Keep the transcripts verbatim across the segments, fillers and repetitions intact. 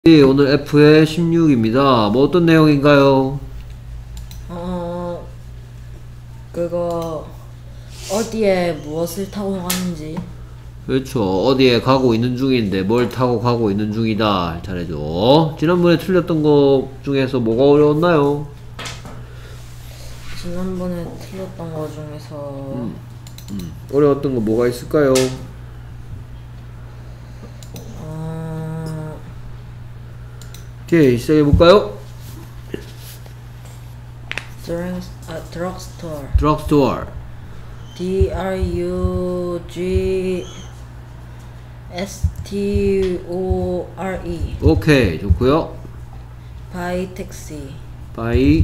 네, 오늘 F의 십육입니다. 뭐 어떤 내용인가요? 어, 그거 어디에 무엇을 타고 가는지. 그렇죠. 어디에 가고 있는 중인데 뭘 타고 가고 있는 중이다. 잘해줘. 지난번에 틀렸던 거 중에서 뭐가 어려웠나요? 지난번에 틀렸던 거 중에서 음, 음. 어려웠던 거 뭐가 있을까요? 어, 오케이, 시작해볼까요? drug, 아, drugstore. 드럭스토어. D R U G S T O R E. 오케이, 좋고요. Buy taxi. 바이.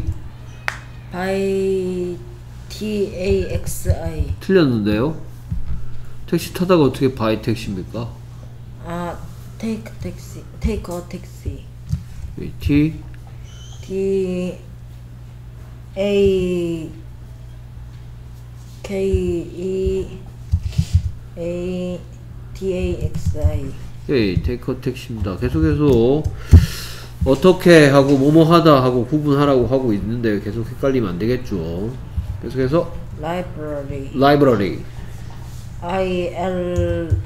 Buy T A X I. 틀렸는데요? 택시 타다가 어떻게 바이 택시입니까? 아, take taxi. Take a taxi. T. T A K E A T A X I. 오케이, 테이커 택시입니다. 계속해서 어떻게 하고 뭐뭐 하다 하고 구분하라고 하고 있는데 계속 헷갈리면 안 되겠죠. 계속해서 Library. 라이브러리. I L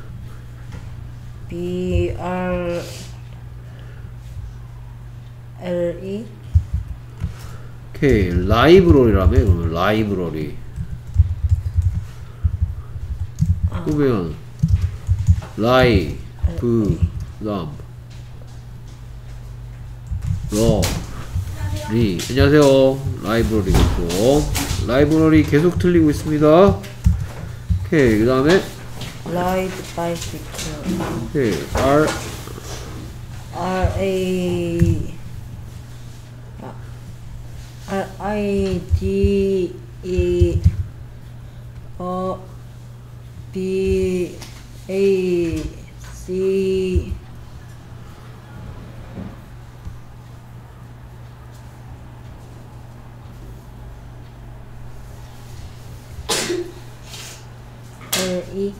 B R L E. 오케이, 라이브러리라며. 그러면 라이브러리. 그러면 라이 브 다음 러 리. 안녕하세요. 라이브러리겠죠. 라이브러리 계속 틀리고 있습니다. 오케이, 그 다음에 Ride bicycle. 오케이, R R A R I D E O B A C L E.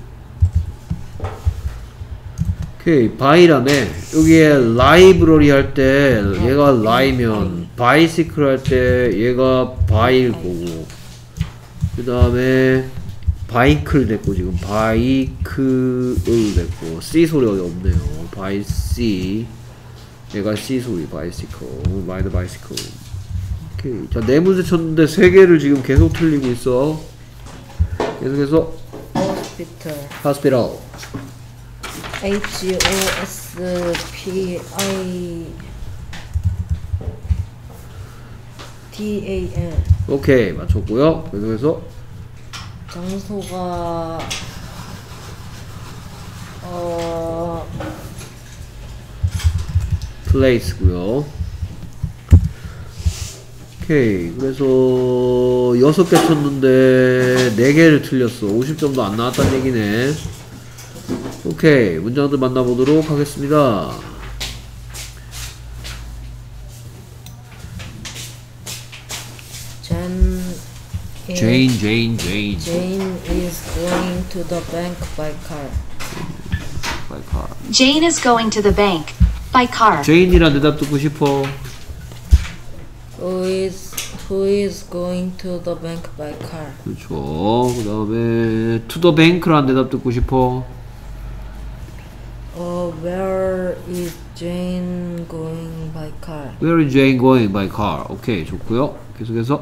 오케이, 바이라며. 여기에 라이브러리 할 때 얘가 라이면 바이시클 할 때 얘가 바이일 거고, 그 다음에 바이클 됐고, 지금 바이크을 됐고, C 소리가 없네요. 바이 C. 얘가 C 소리. 바이시클. 마이드 바이시클. 오케이. 자, 네 문제 쳤는데 세 개를 지금 계속 틀리고 있어. 계속해서 Hospital. hospital. H O S P I T A L. 오케이, 맞췄고요. 계속해서 장소가 어 place고요. 오케이, 그래서 여섯 개 쳤는데 네 개를 틀렸어. 오십 점도 안 나왔다는 얘기네. 오케이, 문장들 만나보도록 하겠습니다. Jane is, Jane, Jane, Jane. Jane is going to the bank by car. By car. Jane is going to the bank by car. Jane이란 대답 듣고 싶어. Who is who is going to the bank by car? 그렇죠. 그 다음에 to the bank란 대답 듣고 싶어. Uh, where is Jane going by car? Where is Jane going by car? 오케이, 좋고요. 계속해서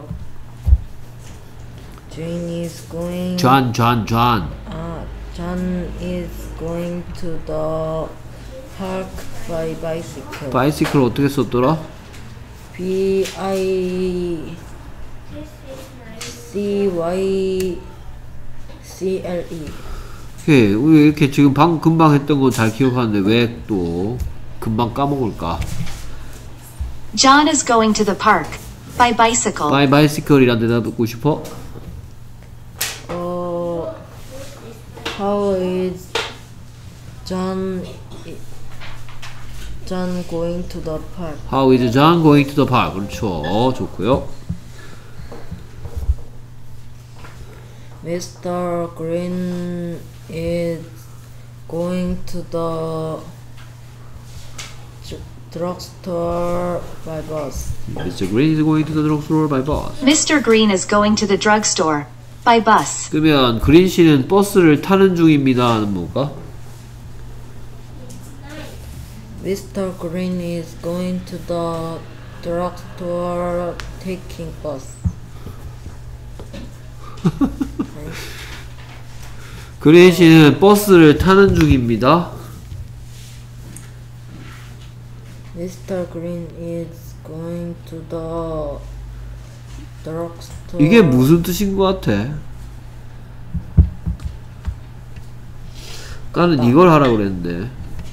Jane is going. John, John, John. 아, John is going to the park by bicycle. 바이시클 어떻게 썼더라? B I C Y C L E. 오케이, 우리 이렇게 지금 방 금방 했던 거 잘 기억하는데 왜 또 금방 까먹을까? John is going to the park by bicycle. by bicycle이란 대답 듣고 싶어? 어, how is John John going to the park? How is John going to the park? 그렇죠. 좋고요. Mister Green is going to the dr- drugstore by bus. Mister Green is going to the drugstore by bus. Mister Green is going to the drugstore by bus. 그러면 그린 씨는 버스를 타는 중입니다는 뭘까? Mister Green is going to the drugstore taking bus. 그린 씨는 버스를 타는 중입니다. Mister Green is going to the drugstore. 이게 무슨 뜻인 것 같아? 아까는 이걸 하라고 그랬는데.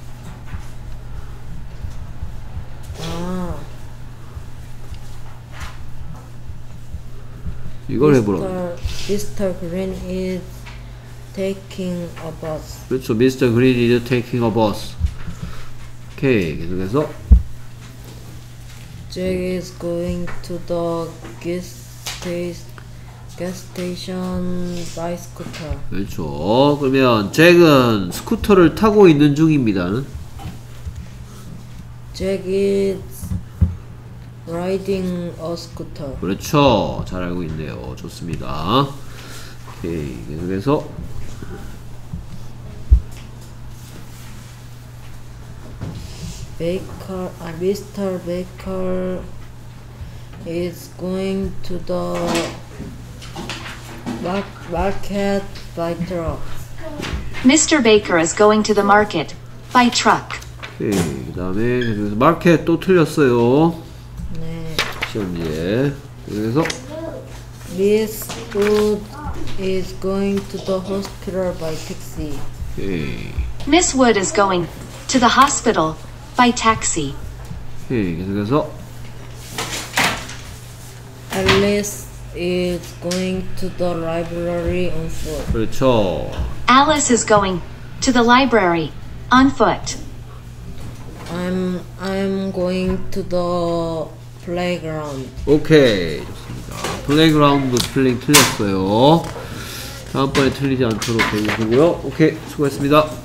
아, 이걸 해보라고. Mister Mister Green is taking a bus. 그렇죠. Mister Green is taking a bus. 오케이. 계속해서 Jack is going to the gas station, gas station by scooter. 그렇죠. 그러면 잭은 스쿠터를 타고 있는 중입니다. Jack is riding a scooter. 그렇죠. 잘 알고 있네요. 좋습니다. 오케이. 계속해서 Baker, uh, Mister Baker is going to the mar- market by truck. Mister Baker is going to the market by truck. 오케이. 그 다음에 계속해서 마켓 또 틀렸어요. 네. 시험지에. 그래서 Miss Wood is going to the hospital by taxi. 오케이. Miss Wood is going to the hospital by taxi. 오케이. 계속해서 Alice is going to the library on foot. 그렇죠. Alice is going to the library on foot. I'm I'm going to the playground. 오케이. 좋습니다. 플레이그라운드 스펠링 틀렸어요. 다음번에 틀리지 않도록 해주시고요. 오케이. 수고했습니다.